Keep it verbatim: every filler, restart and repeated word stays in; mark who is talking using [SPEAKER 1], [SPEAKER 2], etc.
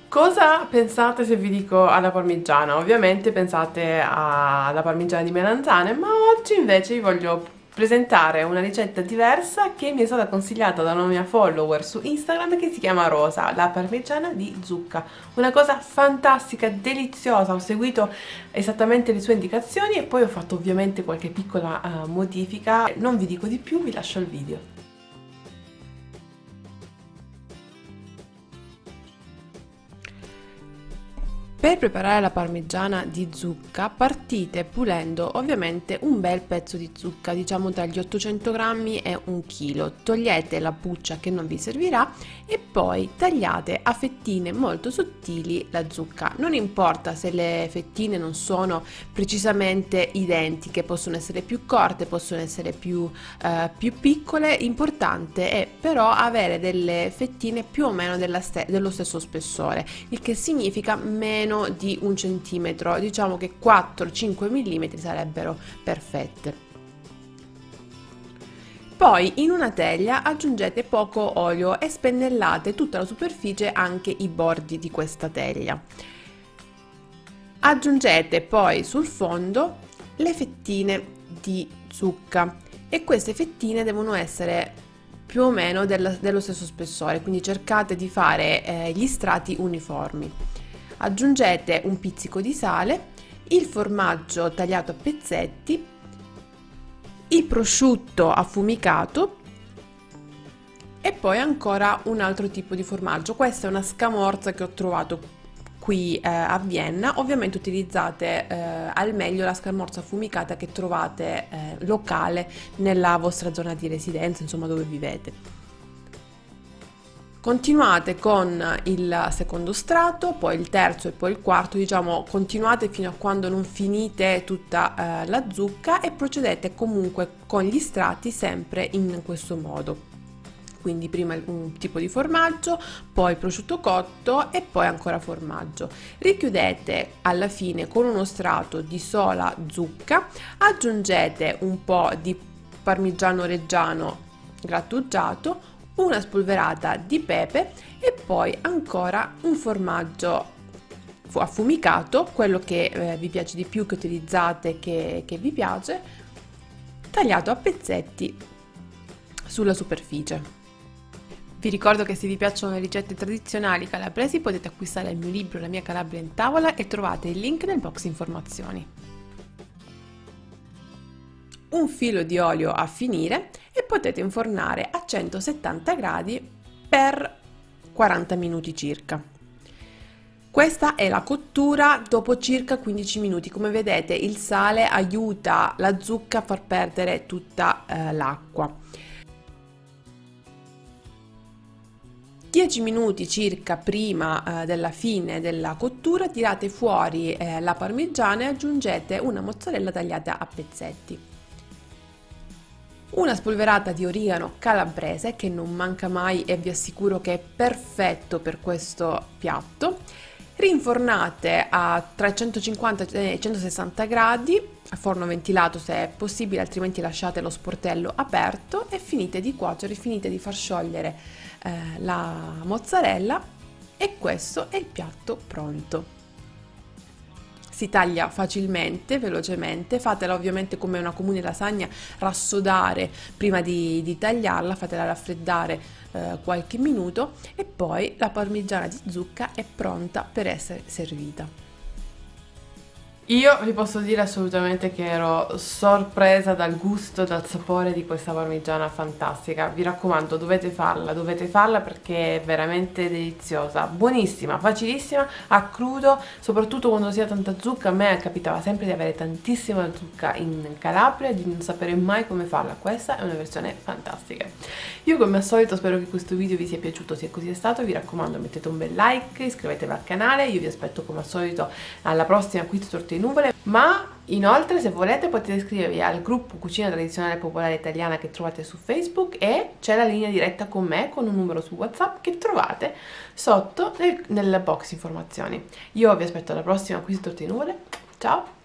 [SPEAKER 1] Cosa pensate se vi dico alla parmigiana? Ovviamente pensate alla parmigiana di melanzane, ma oggi invece vi voglio presentare una ricetta diversa che mi è stata consigliata da una mia follower su Instagram che si chiama Rosa, la parmigiana di zucca. Una cosa fantastica, deliziosa, ho seguito esattamente le sue indicazioni e poi ho fatto ovviamente qualche piccola uh, modifica. Non vi dico di più, vi lascio il video. Per preparare la parmigiana di zucca partite pulendo ovviamente un bel pezzo di zucca, diciamo tra gli ottocento grammi e un chilo. Togliete la buccia che non vi servirà e poi tagliate a fettine molto sottili la zucca. Non importa se le fettine non sono precisamente identiche, possono essere più corte, possono essere più, eh, più piccole, importante è però avere delle fettine più o meno della ste dello stesso spessore, il che significa meno di un centimetro, diciamo che quattro cinque millimetri sarebbero perfette. Poi in una teglia aggiungete poco olio e spennellate tutta la superficie, anche i bordi di questa teglia. Aggiungete poi sul fondo le fettine di zucca e queste fettine devono essere più o meno dello, dello stesso spessore, quindi cercate di fare eh, gli strati uniformi. Aggiungete un pizzico di sale, il formaggio tagliato a pezzetti, il prosciutto affumicato e poi ancora un altro tipo di formaggio. Questa è una scamorza che ho trovato qui eh, a Vienna. Ovviamente utilizzate eh, al meglio la scamorza affumicata che trovate eh, locale nella vostra zona di residenza, insomma dove vivete. Continuate con il secondo strato, poi il terzo e poi il quarto, diciamo continuate fino a quando non finite tutta eh, la zucca e procedete comunque con gli strati sempre in questo modo. Quindi prima un tipo di formaggio, poi prosciutto cotto e poi ancora formaggio. Richiudete alla fine con uno strato di sola zucca, aggiungete un po' di parmigiano reggiano grattugiato, una spolverata di pepe e poi ancora un formaggio affumicato, quello che eh, vi piace di più, che utilizzate, che, che vi piace, tagliato a pezzetti sulla superficie. Vi ricordo che se vi piacciono le ricette tradizionali calabresi potete acquistare il mio libro La mia Calabria in tavola e trovate il link nel box informazioni. Un filo di olio a finire e potete infornare a centosettanta gradi per quaranta minuti circa. Questa è la cottura dopo circa quindici minuti. Come vedete il sale aiuta la zucca a far perdere tutta eh, l'acqua. dieci minuti circa prima eh, della fine della cottura tirate fuori eh, la parmigiana e aggiungete una mozzarella tagliata a pezzetti. Una spolverata di origano calabrese che non manca mai e vi assicuro che è perfetto per questo piatto. Rinfornate a tra centocinquanta e centosessanta gradi a forno ventilato se è possibile, altrimenti lasciate lo sportello aperto e finite di cuocere, finite di far sciogliere eh, la mozzarella e questo è il piatto pronto. Si taglia facilmente, velocemente, fatela ovviamente come una comune lasagna, rassodare prima di, di tagliarla, fatela raffreddare eh, qualche minuto e poi la parmigiana di zucca è pronta per essere servita. Io vi posso dire assolutamente che ero sorpresa dal gusto, dal sapore di questa parmigiana fantastica. Vi raccomando, dovete farla, dovete farla perché è veramente deliziosa, buonissima, facilissima, a crudo, soprattutto quando si ha tanta zucca. A me capitava sempre di avere tantissima zucca in Calabria e di non sapere mai come farla. Questa è una versione fantastica. Io come al solito spero che questo video vi sia piaciuto, se così è stato vi raccomando mettete un bel like, iscrivetevi al canale, io vi aspetto come al solito alla prossima quiz torte nuvole, ma inoltre se volete potete iscrivervi al gruppo Cucina Tradizionale Popolare Italiana che trovate su Facebook e c'è la linea diretta con me con un numero su WhatsApp che trovate sotto nel, nel box informazioni. Io vi aspetto alla prossima quiz torte nuvole, ciao!